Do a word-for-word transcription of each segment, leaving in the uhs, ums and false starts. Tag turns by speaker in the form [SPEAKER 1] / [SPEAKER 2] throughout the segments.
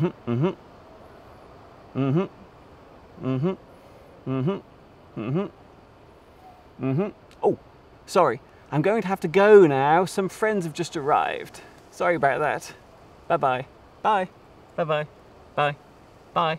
[SPEAKER 1] Mm-hmm, mm-hmm. Mm-hmm. Mm-hmm. Mm-hmm. Mm-hmm. Mm-hmm. Oh, sorry. I'm going to have to go now. Some friends have just arrived. Sorry about that. Bye-bye. Bye. Bye-bye. Bye. Bye.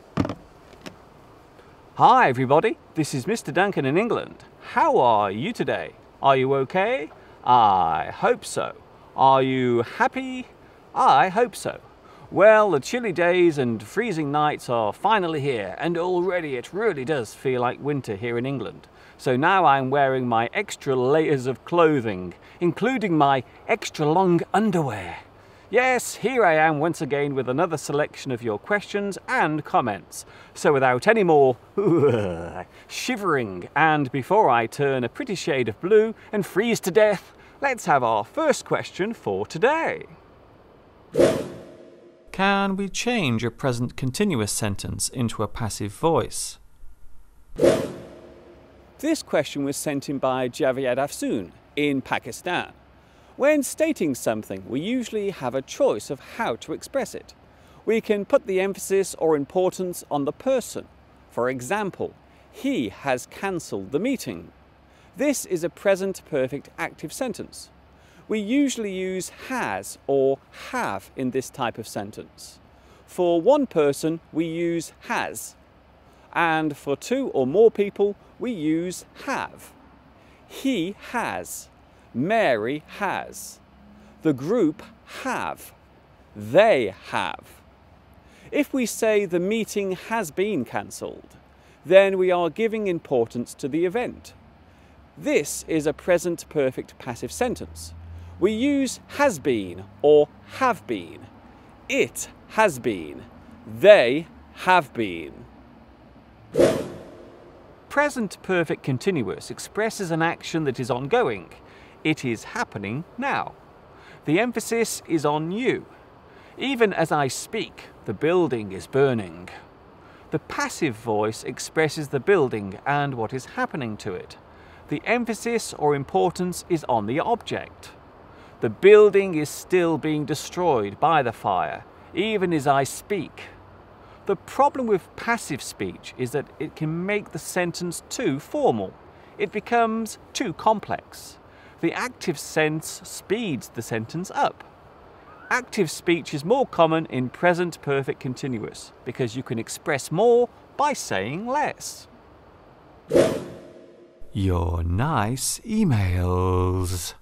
[SPEAKER 1] Hi, everybody. This is Mister Duncan in England. How are you today? Are you okay? I hope so. Are you happy? I hope so. Well, the chilly days and freezing nights are finally here, and already it really does feel like winter here in England. So now I'm wearing my extra layers of clothing, including my extra long underwear. Yes, here I am once again with another selection of your questions and comments. So without any more shivering, and before I turn a pretty shade of blue and freeze to death, let's have our first question for today. Can we change a present continuous sentence into a passive voice? This question was sent in by Javed Afsoon in Pakistan. When stating something, we usually have a choice of how to express it. We can put the emphasis or importance on the person. For example, he has cancelled the meeting. This is a present perfect active sentence. We usually use has or have in this type of sentence. For one person, we use has. And for two or more people, we use have. He has. Mary has. The group have. They have. If we say the meeting has been cancelled, then we are giving importance to the event. This is a present perfect passive sentence. We use has been or have been. It has been. They have been. Present perfect continuous expresses an action that is ongoing. It is happening now. The emphasis is on you. Even as I speak, the building is burning. The passive voice expresses the building and what is happening to it. The emphasis or importance is on the object. The building is still being destroyed by the fire, even as I speak. The problem with passive speech is that it can make the sentence too formal. It becomes too complex. The active sense speeds the sentence up. Active speech is more common in present perfect continuous because you can express more by saying less. Your nice emails.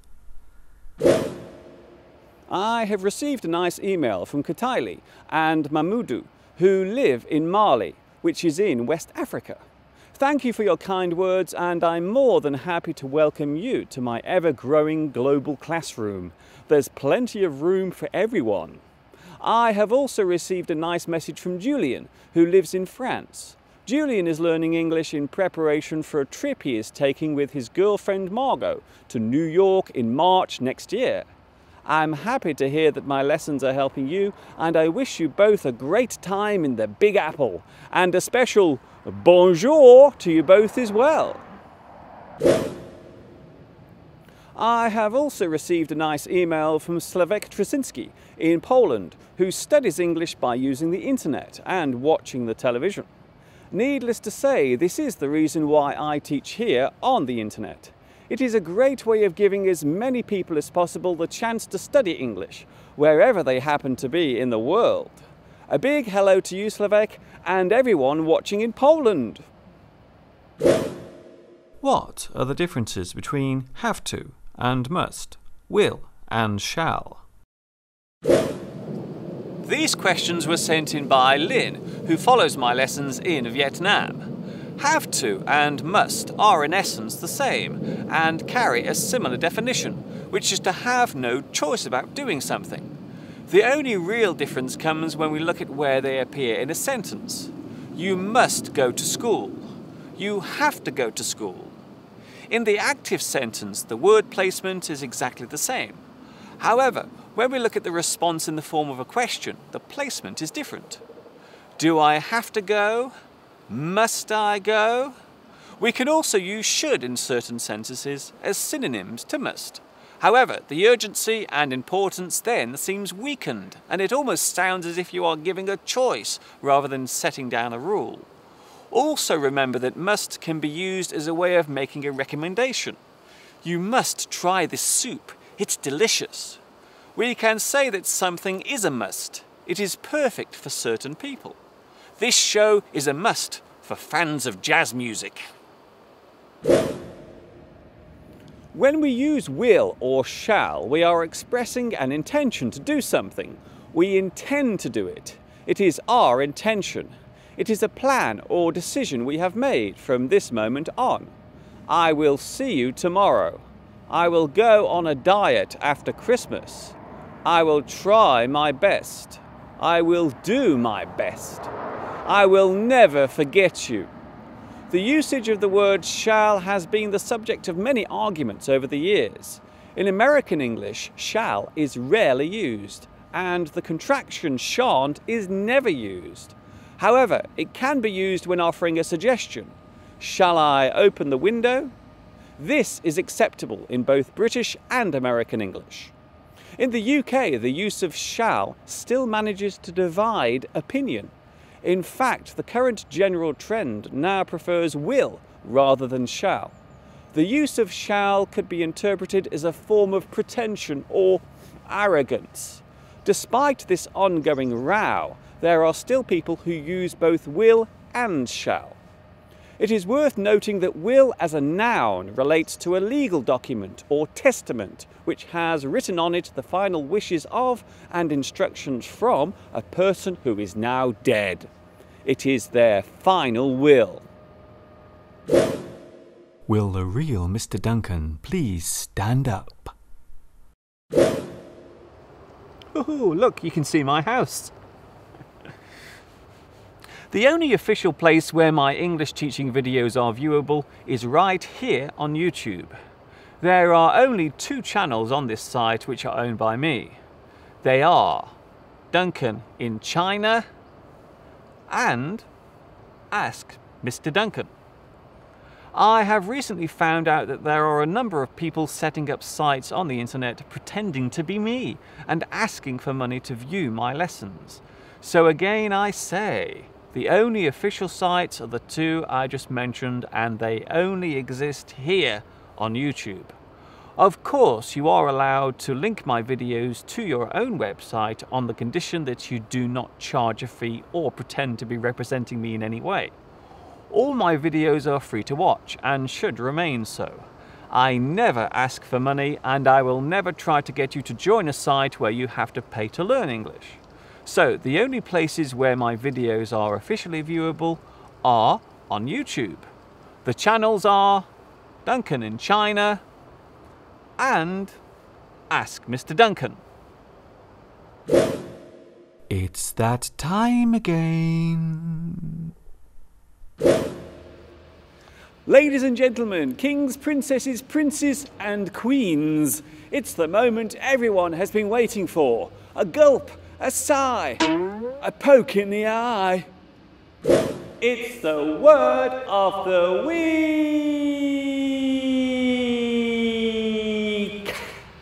[SPEAKER 1] I have received a nice email from Kataili and Mamudu, who live in Mali, which is in West Africa. Thank you for your kind words, and I'm more than happy to welcome you to my ever-growing global classroom. There's plenty of room for everyone. I have also received a nice message from Julian, who lives in France. Julian is learning English in preparation for a trip he is taking with his girlfriend Margot to New York in March next year. I'm happy to hear that my lessons are helping you, and I wish you both a great time in the Big Apple, and a special bonjour to you both as well. I have also received a nice email from Slavek Trzynski in Poland, who studies English by using the internet and watching the television. Needless to say, this is the reason why I teach here on the internet. It is a great way of giving as many people as possible the chance to study English, wherever they happen to be in the world. A big hello to you, Slavek, and everyone watching in Poland. What are the differences between have to and must, will and shall? These questions were sent in by Lin, who follows my lessons in Vietnam. Have to and must are in essence the same and carry a similar definition, which is to have no choice about doing something. The only real difference comes when we look at where they appear in a sentence. You must go to school. You have to go to school. In the active sentence, the word placement is exactly the same. However, when we look at the response in the form of a question, the placement is different. Do I have to go? Must I go? We can also use should in certain sentences as synonyms to must. However, the urgency and importance then seems weakened, and it almost sounds as if you are giving a choice rather than setting down a rule. Also remember that must can be used as a way of making a recommendation. You must try this soup, it's delicious. We can say that something is a must. It is perfect for certain people. This show is a must for fans of jazz music. When we use will or shall, we are expressing an intention to do something. We intend to do it. It is our intention. It is a plan or decision we have made from this moment on. I will see you tomorrow. I will go on a diet after Christmas. I will try my best. I will do my best. I will never forget you. The usage of the word shall has been the subject of many arguments over the years. In American English, shall is rarely used, and the contraction shan't is never used. However, it can be used when offering a suggestion. Shall I open the window? This is acceptable in both British and American English. In the U K, the use of shall still manages to divide opinion. In fact, the current general trend now prefers will rather than shall. The use of shall could be interpreted as a form of pretension or arrogance. Despite this ongoing row, there are still people who use both will and shall. It is worth noting that will as a noun relates to a legal document or testament which has written on it the final wishes of and instructions from a person who is now dead. It is their final will.
[SPEAKER 2] Will the real Mister Duncan please stand up?
[SPEAKER 1] Oh, look, you can see my house. The only official place where my English teaching videos are viewable is right here on YouTube. There are only two channels on this site which are owned by me. They are Duncan in China and Ask Mister Duncan. I have recently found out that there are a number of people setting up sites on the internet pretending to be me and asking for money to view my lessons. So again I say, the only official sites are the two I just mentioned, and they only exist here on YouTube. Of course, you are allowed to link my videos to your own website on the condition that you do not charge a fee or pretend to be representing me in any way. All my videos are free to watch and should remain so. I never ask for money, and I will never try to get you to join a site where you have to pay to learn English. So the only places where my videos are officially viewable are on YouTube. The channels are Duncan in China and Ask Mister Duncan.
[SPEAKER 2] It's that time again.
[SPEAKER 1] Ladies and gentlemen, kings, princesses, princes and queens, it's the moment everyone has been waiting for. A gulp, a sigh, a poke in the eye. It's the word of the week.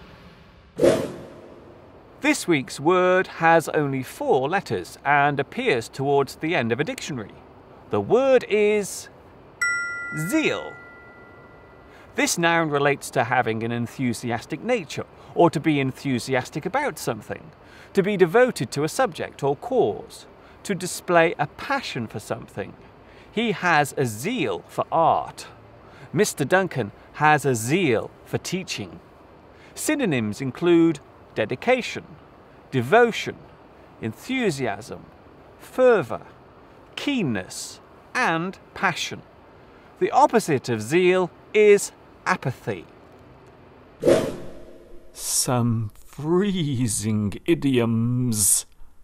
[SPEAKER 1] This week's word has only four letters and appears towards the end of a dictionary. The word is zeal. This noun relates to having an enthusiastic nature, or to be enthusiastic about something, to be devoted to a subject or cause, to display a passion for something. He has a zeal for art. Mister Duncan has a zeal for teaching. Synonyms include dedication, devotion, enthusiasm, fervour, keenness, and passion. The opposite of zeal is apathy.
[SPEAKER 2] Some freezing idioms.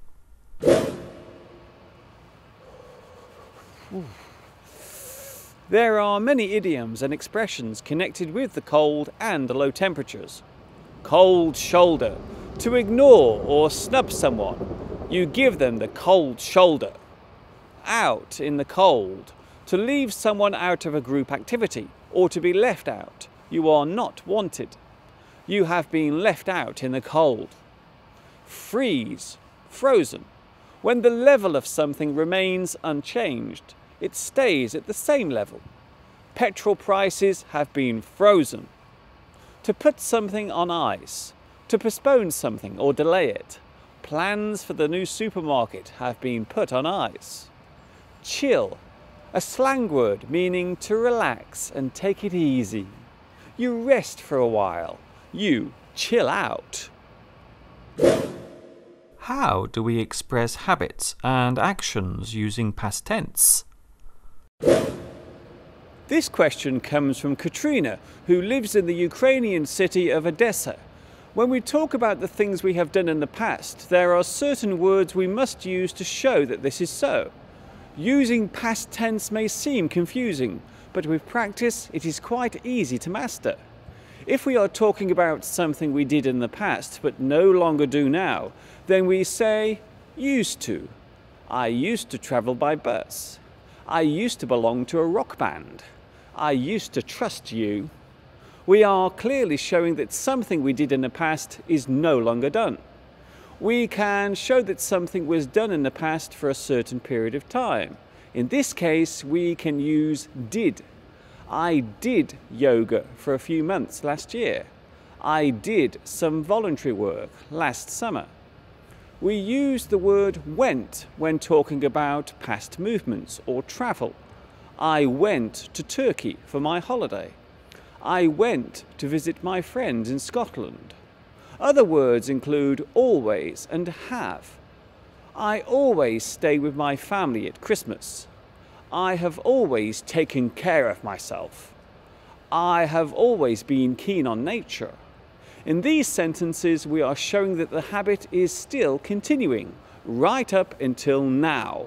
[SPEAKER 1] There are many idioms and expressions connected with the cold and the low temperatures. Cold shoulder, to ignore or snub someone. You give them the cold shoulder. Out in the cold, to leave someone out of a group activity or to be left out. You are not wanted. You have been left out in the cold. Freeze, frozen. When the level of something remains unchanged, it stays at the same level. Petrol prices have been frozen. To put something on ice, to postpone something or delay it. Plans for the new supermarket have been put on ice. Chill, a slang word meaning to relax and take it easy. You rest for a while. You chill out.
[SPEAKER 2] How do we express habits and actions using past tense?
[SPEAKER 1] This question comes from Katrina, who lives in the Ukrainian city of Odessa. When we talk about the things we have done in the past, there are certain words we must use to show that this is so. Using past tense may seem confusing, but with practice it is quite easy to master. If we are talking about something we did in the past but no longer do now, then we say used to. I used to travel by bus. I used to belong to a rock band. I used to trust you. We are clearly showing that something we did in the past is no longer done. We can show that something was done in the past for a certain period of time. In this case, we can use did. I did yoga for a few months last year. I did some voluntary work last summer. We use the word went when talking about past movements or travel. I went to Turkey for my holiday. I went to visit my friends in Scotland. Other words include always and have. I always stay with my family at Christmas. I have always taken care of myself. I have always been keen on nature. In these sentences, we are showing that the habit is still continuing, right up until now.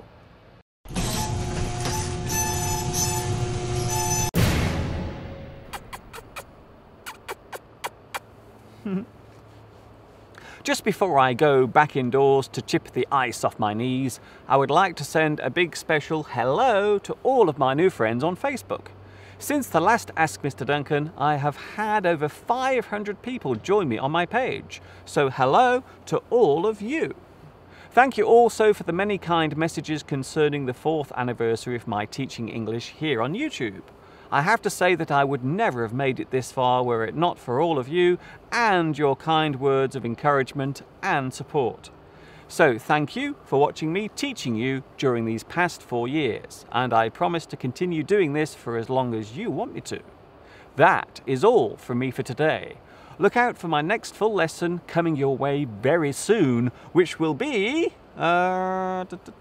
[SPEAKER 1] Just before I go back indoors to chip the ice off my knees, I would like to send a big special hello to all of my new friends on Facebook. Since the last Ask Mister Duncan, I have had over five hundred people join me on my page, so hello to all of you. Thank you also for the many kind messages concerning the fourth anniversary of my teaching English here on YouTube. I have to say that I would never have made it this far were it not for all of you and your kind words of encouragement and support. So thank you for watching me teaching you during these past four years, and I promise to continue doing this for as long as you want me to. That is all from me for today. Look out for my next full lesson coming your way very soon, which will be... Uh,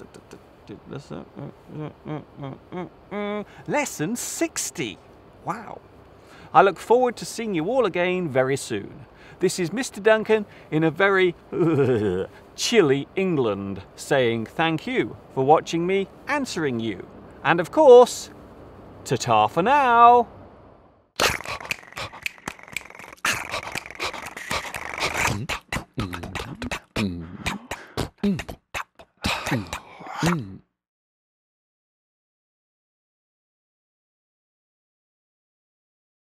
[SPEAKER 1] Lesson sixty. Wow. I look forward to seeing you all again very soon. This is Mister Duncan in a very uh, chilly England saying thank you for watching me answering you. And of course, ta-ta for now. Mm-hmm.